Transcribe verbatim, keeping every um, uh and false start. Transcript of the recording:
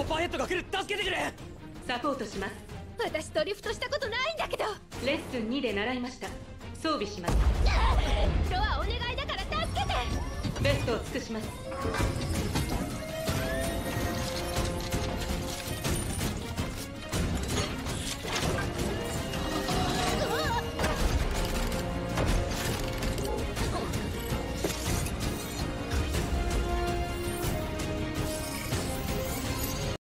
ッパーヘッドが来る。助けてくれ。 サポートします。 私ドリフトしたことないんだけど。 レッスンにで習いました。装備します。 ロアお願いだから助けて。 ベストを尽くします。